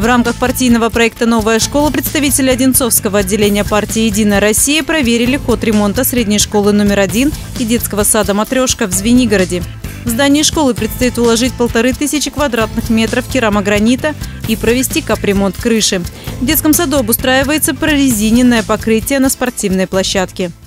В рамках партийного проекта «Новая школа» представители Одинцовского отделения партии «Единая Россия» проверили ход ремонта средней школы номер 1 и детского сада «Матрешка» в Звенигороде. В здании школы предстоит уложить 1500 квадратных метров керамогранита и провести капремонт крыши. В детском саду обустраивается прорезиненное покрытие на спортивной площадке.